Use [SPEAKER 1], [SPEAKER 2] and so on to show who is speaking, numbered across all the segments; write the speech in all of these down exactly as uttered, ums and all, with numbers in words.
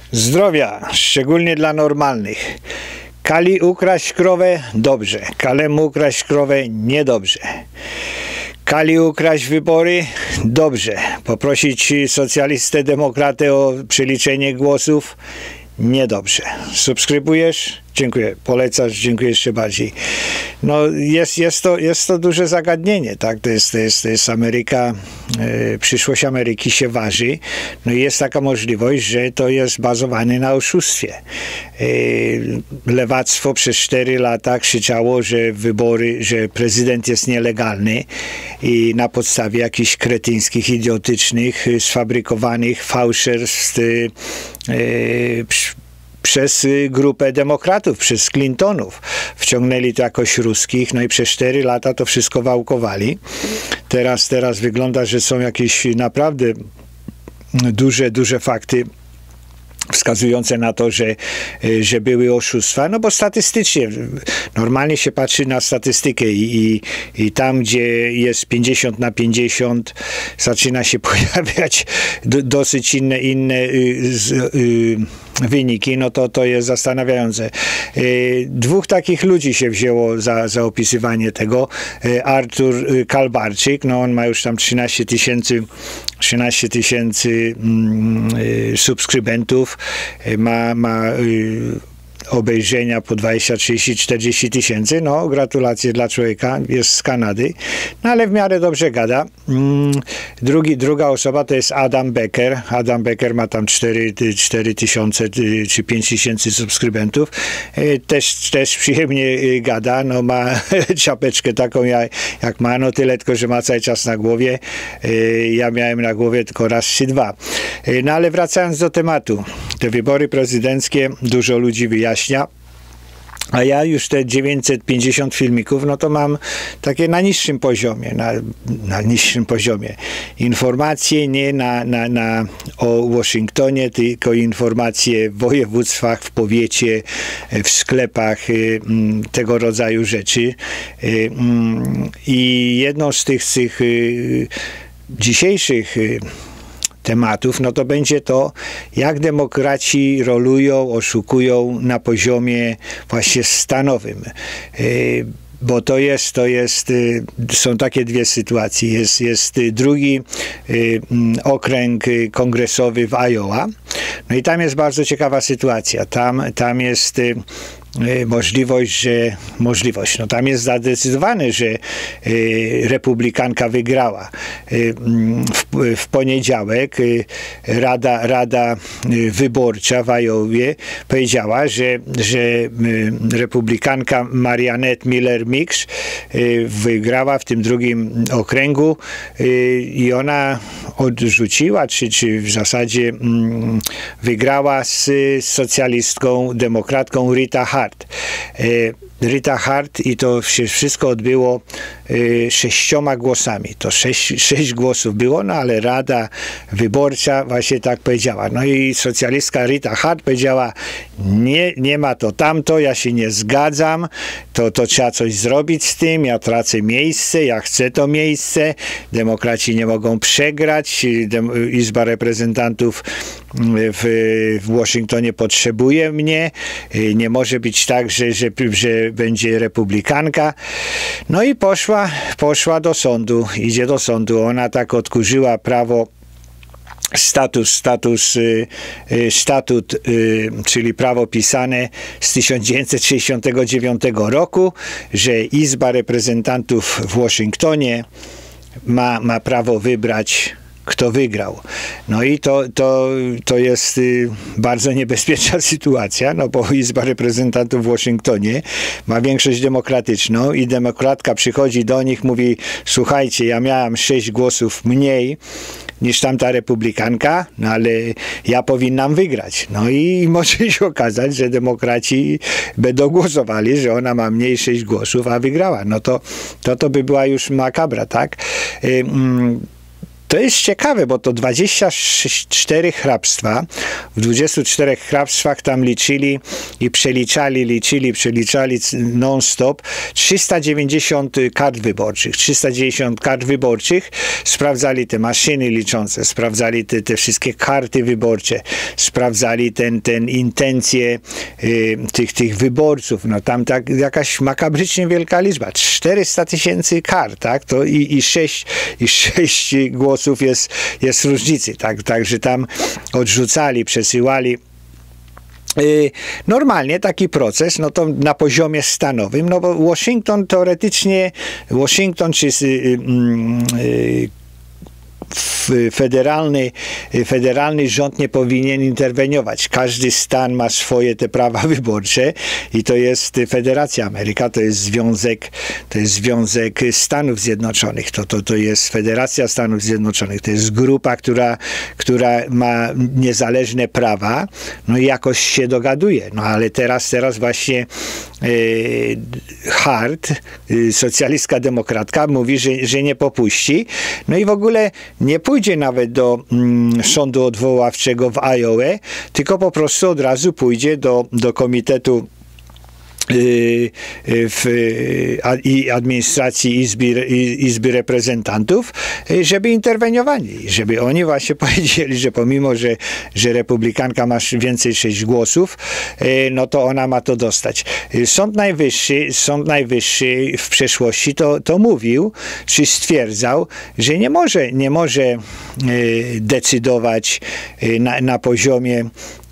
[SPEAKER 1] Zdrowia, szczególnie dla normalnych. Kali ukraść krowę? Dobrze. Kalemu ukraść krowę? Niedobrze. Kali ukraść wybory? Dobrze. Poprosić socjalistę, demokratę o przeliczenie głosów? Niedobrze. Subskrybujesz? Dziękuję. Polecasz? Dziękuję jeszcze bardziej. No jest, jest, to, jest to duże zagadnienie, tak? To jest, to jest, to jest Ameryka, e, przyszłość Ameryki się waży. No i jest taka możliwość, że to jest bazowane na oszustwie. E, lewactwo przez cztery lata krzyczało, że wybory, że prezydent jest nielegalny i na podstawie jakichś kretyńskich, idiotycznych, sfabrykowanych fałszerstw e, przez grupę demokratów, przez Clintonów. Wciągnęli to jakoś ruskich, no i przez cztery lata to wszystko wałkowali. Teraz, teraz wygląda, że są jakieś naprawdę duże, duże fakty wskazujące na to, że, że były oszustwa, no bo statystycznie, normalnie się patrzy na statystykę i, i, i tam, gdzie jest pięćdziesiąt na pięćdziesiąt, zaczyna się pojawiać do, dosyć inne, inne y, y, wyniki, no to to jest zastanawiające. Y, dwóch takich ludzi się wzięło za, za opisywanie tego. Y, Artur Kalbarczyk, no on ma już tam trzynaście tysięcy trzynaście tysięcy mm, y, subskrybentów, y, ma, ma y, obejrzenia po dwadzieścia, trzydzieści, czterdzieści tysięcy. No, gratulacje dla człowieka, jest z Kanady, no ale w miarę dobrze gada. Mm, drugi, druga osoba to jest Adam Becker. Adam Becker ma tam cztery tysiące czy pięć tysięcy subskrybentów. Też, też przyjemnie gada, no ma czapeczkę taką jak, jak ma, no tyle tylko, że ma cały czas na głowie. Ja miałem na głowie tylko raz czy dwa. No ale wracając do tematu. Te wybory prezydenckie dużo ludzi wyjaśnia, a ja już te dziewięćset pięćdziesiąt filmików, no to mam takie na niższym poziomie, na, na niższym poziomie. Informacje nie na, na, na, o Waszyngtonie, tylko informacje w województwach, w powiecie, w sklepach, tego rodzaju rzeczy. I jedną z tych, z tych dzisiejszych tematów, no to będzie to, jak demokraci rolują, oszukują na poziomie właśnie stanowym. Bo to jest, to jest, są takie dwie sytuacje. Jest, jest drugi okręg kongresowy w Iowa. No i tam jest bardzo ciekawa sytuacja. Tam, tam jest możliwość, że możliwość, no tam jest zadecydowane, że y, republikanka wygrała. Y, w, w poniedziałek y, Rada, Rada Wyborcza w Iowie powiedziała, że, że y, republikanka Mariannette Miller-Mix y, wygrała w tym drugim okręgu y, i ona odrzuciła, czy, czy w zasadzie y, wygrała z socjalistką, demokratką Rita Hart. Rita Hart i to się wszystko odbyło y, sześcioma głosami. To sześć, sześć głosów było, no ale Rada Wyborcza właśnie tak powiedziała. No i socjalistka Rita Hart powiedziała, nie, nie ma to tamto, ja się nie zgadzam, to, to trzeba coś zrobić z tym, ja tracę miejsce, ja chcę to miejsce, demokraci nie mogą przegrać, Dem- Izba Reprezentantów w, w Waszyngtonie potrzebuje mnie, nie może być tak, że, że, że będzie republikanka. No i poszła, poszła do sądu, idzie do sądu. Ona tak odkurzyła prawo, status, status, y, y, statut, y, czyli prawo pisane z tysiąc dziewięćset sześćdziesiątego dziewiątego roku, że Izba Reprezentantów w Waszyngtonie ma, ma prawo wybrać, kto wygrał. No i to, to, to jest y, bardzo niebezpieczna sytuacja, no bo Izba Reprezentantów w Waszyngtonie ma większość demokratyczną i demokratka przychodzi do nich, mówi, słuchajcie, ja miałam sześć głosów mniej niż tamta republikanka, no ale ja powinnam wygrać. No i może się okazać, że demokraci będą głosowali, że ona ma mniej sześć głosów, a wygrała. No to to, to by była już makabra, tak? Y, mm, To jest ciekawe, bo to dwadzieścia cztery hrabstwa. W dwudziestu czterech hrabstwach tam liczyli i przeliczali, liczyli, przeliczali non-stop trzysta dziewięćdziesiąt kart wyborczych. trzysta dziewięćdziesiąt kart wyborczych. Sprawdzali te maszyny liczące, sprawdzali te, te wszystkie karty wyborcze, sprawdzali ten, ten intencje y, tych, tych wyborców. No tam tak jakaś makabrycznie wielka liczba. czterysta tysięcy kart, tak? To i, i sześć, i sześć głosów jest, jest różnicy, tak? Także tam odrzucali, przesyłali. Normalnie taki proces, no to na poziomie stanowym, no bo Waszyngton teoretycznie, Waszyngton czy federalny, federalny rząd nie powinien interweniować. Każdy stan ma swoje te prawa wyborcze i to jest Federacja Ameryka, to jest Związek, to jest Związek Stanów Zjednoczonych, to, to, to jest Federacja Stanów Zjednoczonych, to jest grupa, która, która ma niezależne prawa, no i jakoś się dogaduje. No ale teraz, teraz właśnie y, Hart, y, socjalistka demokratka, mówi, że, że nie popuści, no i w ogóle nie pójdzie nawet do mm, sądu odwoławczego w Iowa, tylko po prostu od razu pójdzie do, do Komitetu w i administracji Izby, Izby Reprezentantów, żeby interweniowali, żeby oni właśnie powiedzieli, że pomimo, że, że republikanka ma więcej sześć głosów, no to ona ma to dostać. Sąd Najwyższy, Sąd Najwyższy w przeszłości to, to mówił, czy stwierdzał, że nie może, nie może decydować na, na poziomie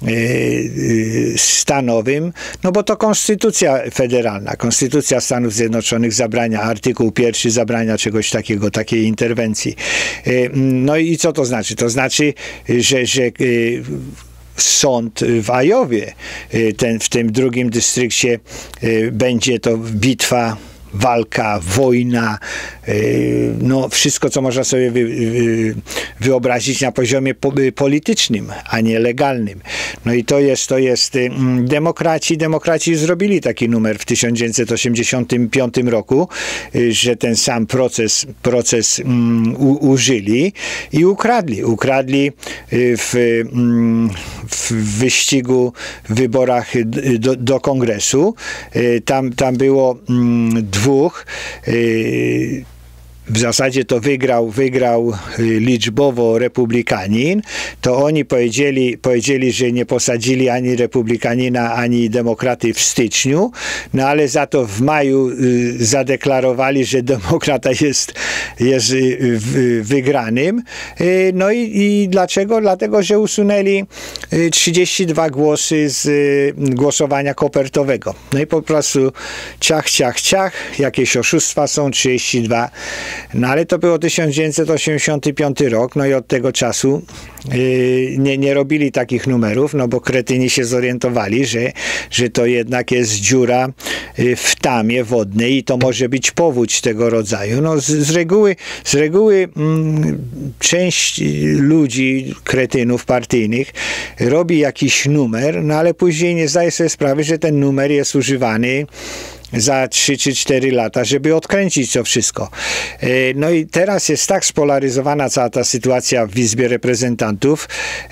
[SPEAKER 1] stanowym, no bo to konstytucja federalna, konstytucja Stanów Zjednoczonych zabrania, artykuł pierwszy zabrania czegoś takiego, takiej interwencji. No i co to znaczy? To znaczy, że, że sąd w Iowie, ten, w tym drugim dystrykcie będzie to bitwa, walka, wojna, no wszystko, co można sobie wy, wy, wyobrazić na poziomie po, politycznym, a nie legalnym. No i to jest, to jest demokraci, demokraci zrobili taki numer w tysiąc dziewięćset osiemdziesiątym piątym roku, że ten sam proces, proces um, u, użyli i ukradli. Ukradli w, w wyścigu, w wyborach do, do kongresu. Tam, tam było um, dwóch. Yy, w zasadzie to wygrał, wygrał liczbowo republikanin, to oni powiedzieli, powiedzieli, że nie posadzili ani republikanina, ani demokraty w styczniu, no ale za to w maju y, zadeklarowali, że demokrata jest, jest y, y, wygranym. Y, no i, i dlaczego? Dlatego, że usunęli y, trzydzieści dwa głosy z y, głosowania kopertowego. No i po prostu ciach, ciach, ciach, jakieś oszustwa są, trzydzieści dwa. No ale to było tysiąc dziewięćset osiemdziesiąty piąty rok, no i od tego czasu yy, nie, nie robili takich numerów, no bo kretyni się zorientowali, że, że to jednak jest dziura yy, w tamie wodnej i to może być powódź tego rodzaju. No z, z reguły, z reguły mm, część ludzi, kretynów partyjnych robi jakiś numer, no ale później nie zdaje sobie sprawy, że ten numer jest używany za trzy czy cztery lata, żeby odkręcić to wszystko. No i teraz jest tak spolaryzowana cała ta sytuacja w Izbie Reprezentantów,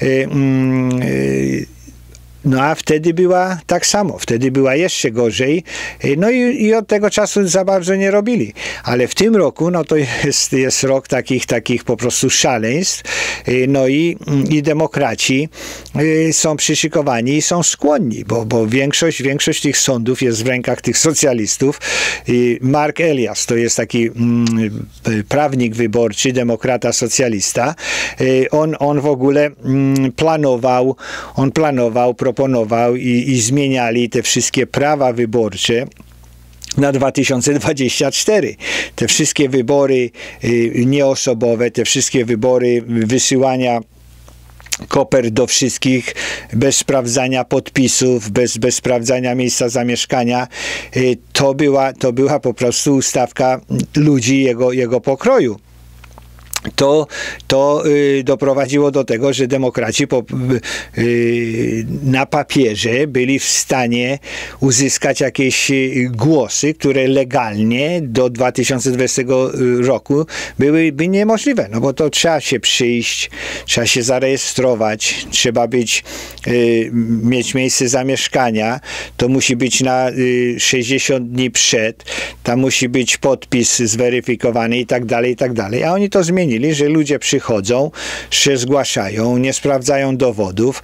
[SPEAKER 1] no a wtedy była tak samo, wtedy była jeszcze gorzej, no i, i od tego czasu za bardzo nie robili. Ale w tym roku, no to jest, jest rok takich, takich po prostu szaleństw, no i, i demokraci są przyszykowani i są skłonni, bo, bo większość, większość tych sądów jest w rękach tych socjalistów. Mark Elias to jest taki mm, prawnik wyborczy, demokrata, socjalista. On, on w ogóle mm, planował, on planował, proponował i, i zmieniali te wszystkie prawa wyborcze na dwa tysiące dwudziesty czwarty. Te wszystkie wybory y, nieosobowe, te wszystkie wybory wysyłania kopert do wszystkich, bez sprawdzania podpisów, bez, bez sprawdzania miejsca zamieszkania, y, to była, to była po prostu ustawka ludzi jego, jego pokroju. to, to y, doprowadziło do tego, że demokraci po, y, na papierze byli w stanie uzyskać jakieś głosy, które legalnie do dwa tysiące dwudziestego roku byłyby niemożliwe, no bo to trzeba się przyjść, trzeba się zarejestrować, trzeba być, y, mieć miejsce zamieszkania, to musi być na y, sześćdziesiąt dni przed, tam musi być podpis zweryfikowany i tak dalej, i tak dalej, a oni to zmienili, że ludzie przychodzą, się zgłaszają, nie sprawdzają dowodów,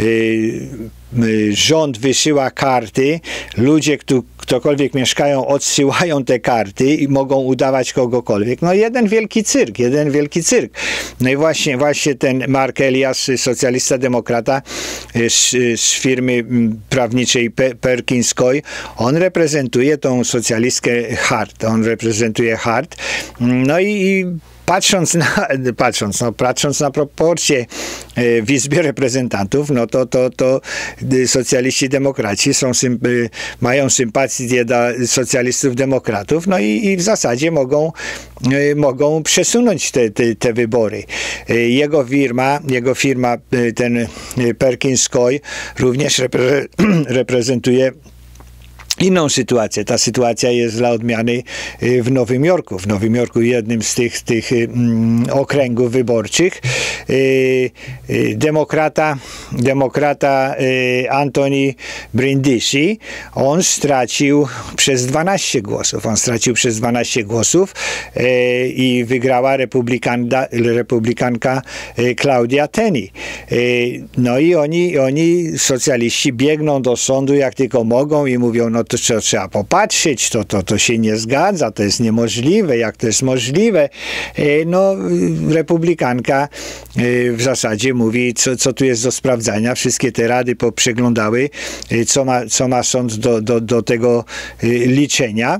[SPEAKER 1] rząd wysyła karty, ludzie, kto, ktokolwiek mieszkają, odsyłają te karty i mogą udawać kogokolwiek. No jeden wielki cyrk, jeden wielki cyrk. No i właśnie, właśnie ten Mark Elias, socjalista demokrata z, z firmy prawniczej Perkins Coie, on reprezentuje tą socjalistkę Hart, on reprezentuje Hart. No i, i Patrząc na, patrząc, no, patrząc na proporcje w Izbie Reprezentantów, no to, to, to socjaliści demokraci są, mają sympatię dla socjalistów demokratów, no i, i w zasadzie mogą, mogą przesunąć te, te, te wybory. Jego firma, jego firma, ten Perkins Coie, również repre, reprezentuje inną sytuację. Ta sytuacja jest dla odmiany w Nowym Jorku. W Nowym Jorku jednym z tych, tych mm, okręgów wyborczych y, y, demokrata, demokrata y, Anthony Brindisi, on stracił przez dwanaście głosów. On stracił przez dwanaście głosów y, i wygrała republikanka, republikanka y, Claudia Tenney. Y, no i oni, oni, socjaliści, biegną do sądu jak tylko mogą i mówią, no to trzeba, trzeba popatrzeć, to, to, to się nie zgadza, to jest niemożliwe, jak to jest możliwe. No, republikanka w zasadzie mówi, co, co tu jest do sprawdzania. Wszystkie te rady poprzeglądały, co ma, co ma sąd do, do, do tego liczenia.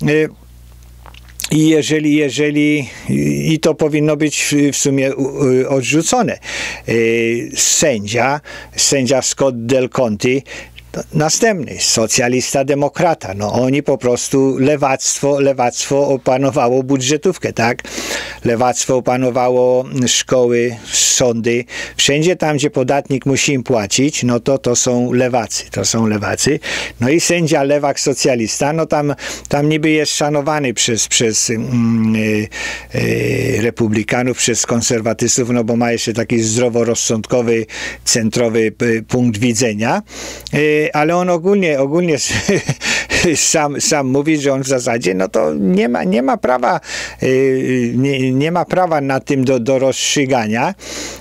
[SPEAKER 1] I jeżeli, jeżeli, i to powinno być w sumie odrzucone. Sędzia, sędzia Scott Del Conte, następny, socjalista demokrata, no oni po prostu lewactwo, lewactwo opanowało budżetówkę, tak? Lewactwo opanowało szkoły, sądy, wszędzie tam, gdzie podatnik musi im płacić, no to to są lewacy, to są lewacy. No i sędzia lewak socjalista, no tam, tam niby jest szanowany przez, przez mm, y, y, republikanów, przez konserwatystów, no bo ma jeszcze taki zdroworozsądkowy, centrowy y, punkt widzenia, y, ale on ogólnie, ogólnie sam, sam mówi, że on w zasadzie, no to nie ma, nie ma prawa, nie, nie ma prawa na tym do, do rozstrzygania.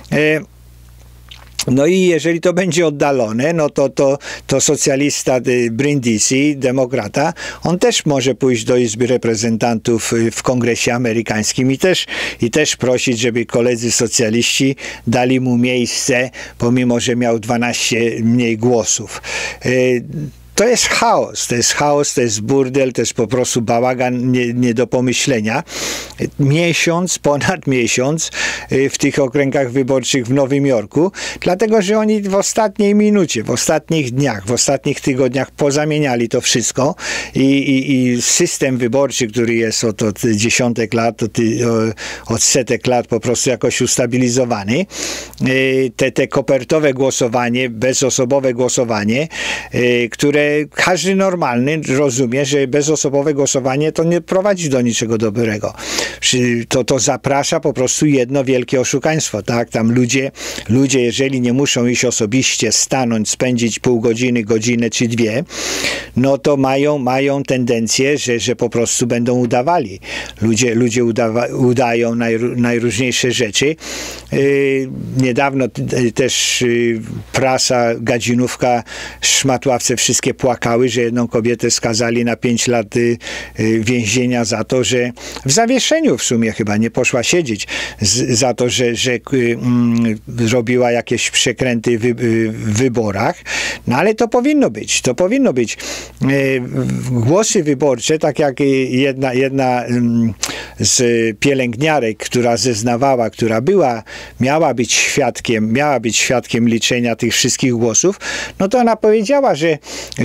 [SPEAKER 1] No i jeżeli to będzie oddalone, no to, to, to socjalista Brindisi, demokrata, on też może pójść do Izby Reprezentantów w Kongresie Amerykańskim i też, i też prosić, żeby koledzy socjaliści dali mu miejsce, pomimo że miał dwanaście mniej głosów. To jest chaos, to jest chaos, to jest burdel, to jest po prostu bałagan nie, nie do pomyślenia. Miesiąc, ponad miesiąc w tych okręgach wyborczych w Nowym Jorku, dlatego, że oni w ostatniej minucie, w ostatnich dniach, w ostatnich tygodniach pozamieniali to wszystko i, i, i system wyborczy, który jest od, od dziesiątek lat, od, od setek lat po prostu jakoś ustabilizowany, te, te kopertowe głosowanie, bezosobowe głosowanie, które każdy normalny rozumie, że bezosobowe głosowanie to nie prowadzi do niczego dobrego. To, to zaprasza po prostu jedno wielkie oszukaństwo, tak? Tam ludzie, ludzie, jeżeli nie muszą iść osobiście, stanąć, spędzić pół godziny, godzinę czy dwie, no to mają, mają tendencję, że, że po prostu będą udawali. Ludzie, ludzie udawa, udają naj, najróżniejsze rzeczy. Yy, niedawno też yy, prasa, gadzinówka, szmatławce wszystkie płakały, że jedną kobietę skazali na pięć lat y, y, więzienia za to, że w zawieszeniu w sumie chyba nie poszła siedzieć z, za to, że, że y, y, robiła jakieś przekręty w wy, y, wyborach. No ale to powinno być. To powinno być. Y, głosy wyborcze, tak jak jedna, jedna y, z pielęgniarek, która zeznawała, która była, miała być świadkiem, miała być świadkiem liczenia tych wszystkich głosów, no to ona powiedziała, że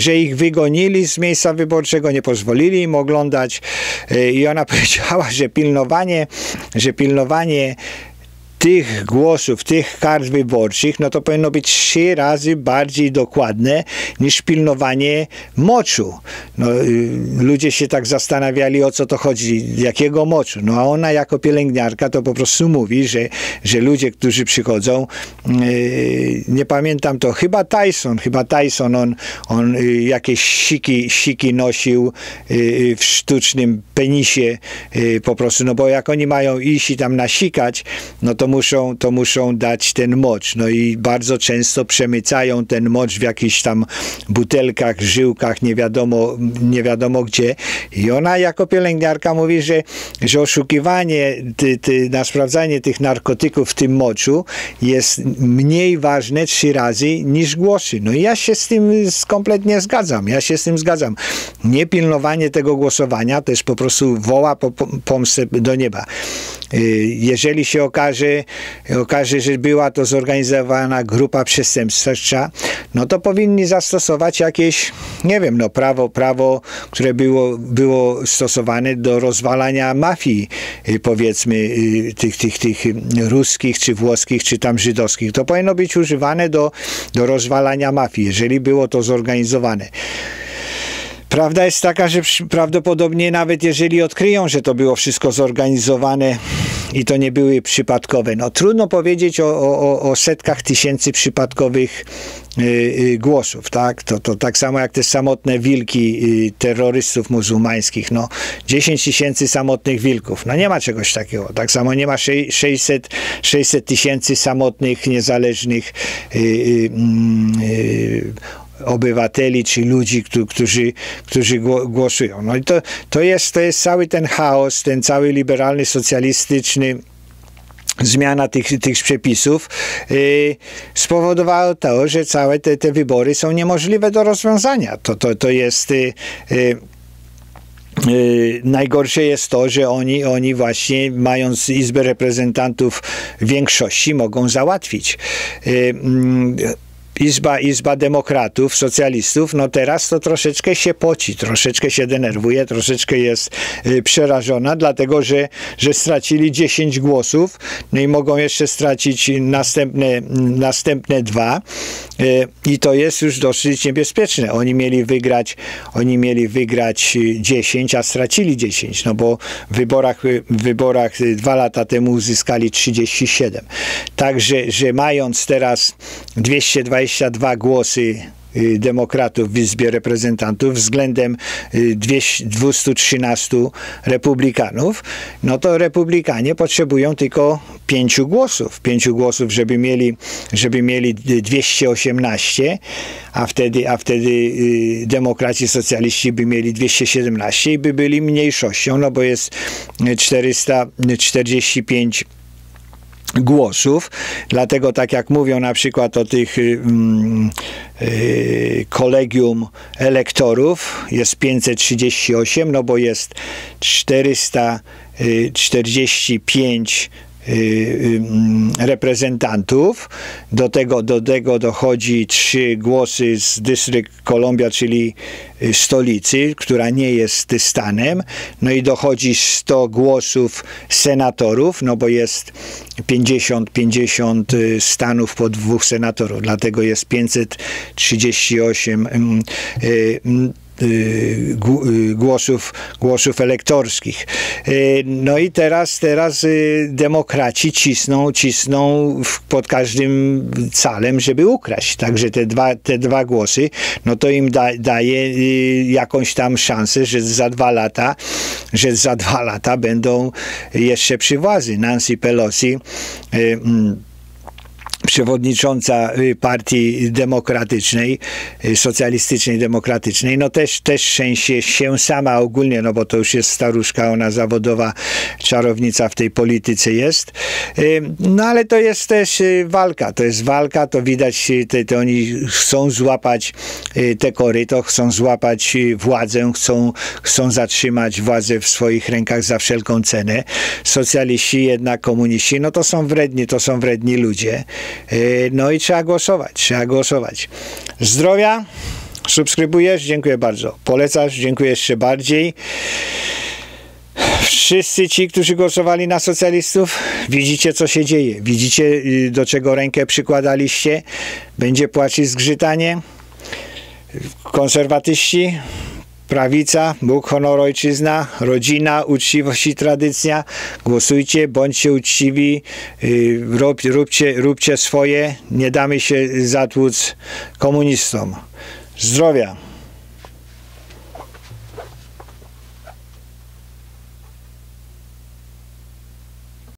[SPEAKER 1] że ich wygonili z miejsca wyborczego, nie pozwolili im oglądać i ona powiedziała, że pilnowanie, że pilnowanie tych głosów, tych kart wyborczych, no to powinno być trzy razy bardziej dokładne niż pilnowanie moczu. No, ludzie się tak zastanawiali, o co to chodzi, jakiego moczu. No a ona jako pielęgniarka to po prostu mówi, że, że ludzie, którzy przychodzą, yy, nie pamiętam to, chyba Tyson, chyba Tyson, on, on yy, jakieś siki, siki nosił yy, w sztucznym penisie yy, po prostu, no bo jak oni mają iść i tam nasikać, no to muszą, to muszą dać ten mocz. No i bardzo często przemycają ten mocz w jakichś tam butelkach, żyłkach, nie wiadomo, nie wiadomo gdzie. I ona jako pielęgniarka mówi, że, że oszukiwanie ty, ty, na sprawdzanie tych narkotyków w tym moczu jest mniej ważne trzy razy niż głosy. No i ja się z tym kompletnie zgadzam. Ja się z tym zgadzam. Niepilnowanie tego głosowania to jest po prostu woła po pomstę do nieba. Jeżeli się okaże, okaże, że była to zorganizowana grupa przestępcza, no to powinni zastosować jakieś, nie wiem, no prawo, prawo, które było, było stosowane do rozwalania mafii, powiedzmy, tych, tych, tych ruskich, czy włoskich, czy tam żydowskich. To powinno być używane do, do rozwalania mafii, jeżeli było to zorganizowane. Prawda jest taka, że prawdopodobnie nawet jeżeli odkryją, że to było wszystko zorganizowane i to nie były przypadkowe, no trudno powiedzieć o, o, o setkach tysięcy przypadkowych y, y, głosów, tak? To, to tak samo jak te samotne wilki y, terrorystów muzułmańskich, no dziesięć tysięcy samotnych wilków, no nie ma czegoś takiego. Tak samo nie ma sześćset tysięcy samotnych, niezależnych y, y, y, obywateli, czy ludzi, którzy, którzy głosują. No i to, to, jest, to jest cały ten chaos, ten cały liberalny, socjalistyczny zmiana tych, tych przepisów yy, spowodowała to, że całe te, te wybory są niemożliwe do rozwiązania. To, to, to jest yy, yy, Yy, najgorsze jest to, że oni, oni właśnie, mając Izbę Reprezentantów większości, mogą załatwić. Yy, yy, Izba, Izba Demokratów, Socjalistów, no teraz to troszeczkę się poci, troszeczkę się denerwuje, troszeczkę jest y, przerażona, dlatego że, że stracili dziesięć głosów, no i mogą jeszcze stracić następne, następne dwa y, i to jest już dosyć niebezpieczne. Oni mieli wygrać, oni mieli wygrać dziesięć, a stracili dziesięć, no bo w wyborach, w wyborach dwa lata temu uzyskali trzydzieści siedem. Także, że mając teraz dwieście dwadzieścia dwa głosy demokratów w Izbie Reprezentantów względem dwustu trzynastu republikanów, no to republikanie potrzebują tylko pięciu głosów. Pięciu głosów, żeby mieli, żeby mieli dwieście osiemnaście, a wtedy, a wtedy demokraci, socjaliści by mieli dwieście siedemnaście i by byli mniejszością, no bo jest czterysta czterdzieści pięć głosów, dlatego tak jak mówią na przykład o tych um, y, kolegium elektorów, jest pięćset trzydzieści osiem, no bo jest czterysta czterdzieści pięć reprezentantów, do tego, do tego dochodzi trzy głosy z Dystrykt Columbia, czyli stolicy, która nie jest stanem, no i dochodzi sto głosów senatorów, no bo jest pięćdziesiąt, pięćdziesiąt stanów po dwóch senatorów, dlatego jest pięćset trzydzieści osiem głosów, głosów elektorskich. No i teraz, teraz demokraci cisną, cisną pod każdym calem, żeby ukraść. Także te dwa, te dwa głosy, no to im da, daje jakąś tam szansę, że za dwa lata, że za dwa lata będą jeszcze przy władzy. Nancy Pelosi, przewodnicząca Partii Demokratycznej, Socjalistycznej Demokratycznej, no też, też szczęście się sama ogólnie, no bo to już jest staruszka, ona zawodowa czarownica w tej polityce jest. No ale to jest też walka, to jest walka, to widać, te, te oni chcą złapać te koryto, chcą złapać władzę, chcą, chcą zatrzymać władzę w swoich rękach za wszelką cenę. Socjaliści, jednak komuniści, no to są wredni, to są wredni ludzie. No i trzeba głosować, trzeba głosować. Zdrowia, Subskrybujesz? Dziękuję bardzo. Polecasz? Dziękuję jeszcze bardziej. Wszyscy ci, którzy głosowali na socjalistów, widzicie, co się dzieje. Widzicie, do czego rękę przykładaliście. Będzie płacz i zgrzytanie. Konserwatyści, prawica, Bóg, honor, ojczyzna, rodzina, uczciwość i tradycja. Głosujcie, bądźcie uczciwi, rób, róbcie, róbcie swoje. Nie damy się zatłuc komunistom. Zdrowia.